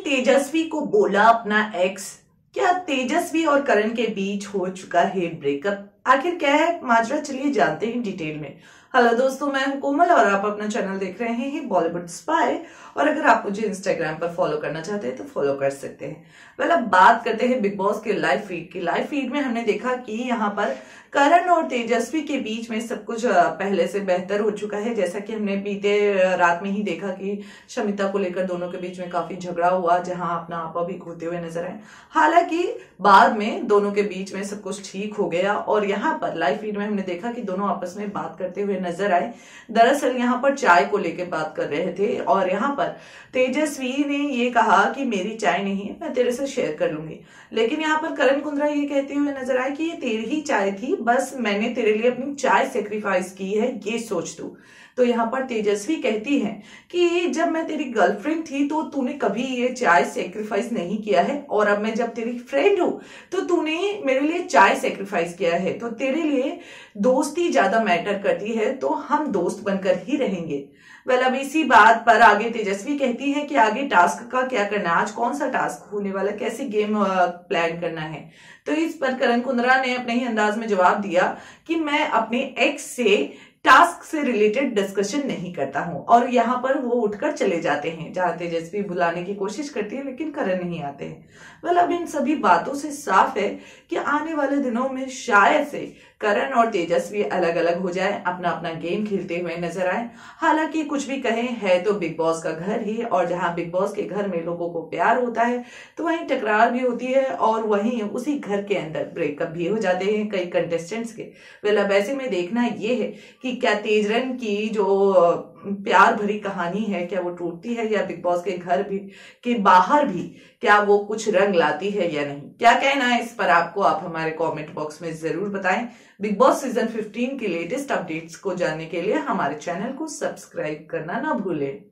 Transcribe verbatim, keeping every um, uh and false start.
तेजस्वी को बोला अपना एक्स। क्या तेजस्वी और करण के बीच हो चुका है ब्रेकअप? आखिर क्या है माजरा, चलिए जानते हैं डिटेल में। हेलो दोस्तों, मैं हूं कोमल और आप अपना चैनल देख रहे हैं बॉलीवुड स्पाई। और अगर आप मुझे इंस्टाग्राम पर फॉलो करना चाहते हैं तो फॉलो कर सकते हैं। वेल, अब बात करते हैं बिग बॉस के लाइव फीड की। लाइव फीड में हमने देखा कि यहाँ पर करण और तेजस्वी के बीच में सब कुछ पहले से बेहतर हो चुका है। जैसा कि हमने बीते रात में ही देखा कि शमिता को लेकर दोनों के बीच में काफी झगड़ा हुआ, जहां अपना आपा भी खोते हुए नजर आए। हालांकि बाद में दोनों के बीच में सब कुछ ठीक हो गया और यहाँ पर लाइव फीड में हमने देखा कि दोनों आपस में बात करते हुए नजर आए। दरअसल यहाँ पर चाय को लेकर बात कर रहे थे और यहाँ पर तेजस्वी ने ये कहा कि मेरी चाय नहीं है, मैं तेरे से शेयर कर लूंगी। लेकिन यहाँ पर करण कुंद्रा ये कहते हुए नजर आए कि ये तेरी ही चाय थी, बस मैंने तेरे लिए अपनी चाय सेक्रीफाइस की है, ये सोच तू। तो यहाँ पर तेजस्वी कहती है कि जब मैं तेरी गर्लफ्रेंड थी तो तूने कभी ये चाय सेक्रीफाइस नहीं किया है, और अब मैं जब तेरी फ्रेंड हूं तो तूने मेरे लिए चाय सेक्रीफाइस किया है। तो तेरे लिए दोस्ती ज्यादा मैटर करती है, तो हम दोस्त बनकर ही रहेंगे। वेल, अब इसी बात पर आगे तेजस्वी कहती है कि आगे टास्क का क्या करना है, आज कौन सा टास्क होने वाला, कैसे गेम प्लान करना है। तो इस पर करण कुंद्रा ने अपने ही अंदाज में जवाब दिया कि मैं अपने एक्स से टास्क से रिलेटेड डिस्कशन नहीं करता हूं, और यहाँ पर वो उठकर चले जाते हैं। जहां तेजस्वी बुलाने की कोशिश करती है लेकिन करण नहीं आते हैं। वेल, अब इन सभी बातों से साफ है कि आने वाले दिनों में शायद से करण और तेजस्वी अलग अलग हो जाए, अपना अपना गेम खेलते हुए नजर आए। हालांकि कुछ भी कहें, है तो बिग बॉस का घर ही, और जहां बिग बॉस के घर में लोगों को प्यार होता है तो वहीं टकरार भी होती है और वहीं उसी घर के अंदर ब्रेकअप भी हो जाते हैं कई कंटेस्टेंट्स के। वेल, अब ऐसे में देखना ये है कि क्या तेजरन की जो प्यार भरी कहानी है क्या वो टूटती है, या बिग बॉस के घर भी के बाहर भी क्या वो कुछ रंग लाती है या नहीं। क्या कहना है इस पर आपको, आप हमारे कमेंट बॉक्स में जरूर बताएं। बिग बॉस सीजन फिफ्टीन की लेटेस्ट अपडेट्स को जानने के लिए हमारे चैनल को सब्सक्राइब करना ना भूलें।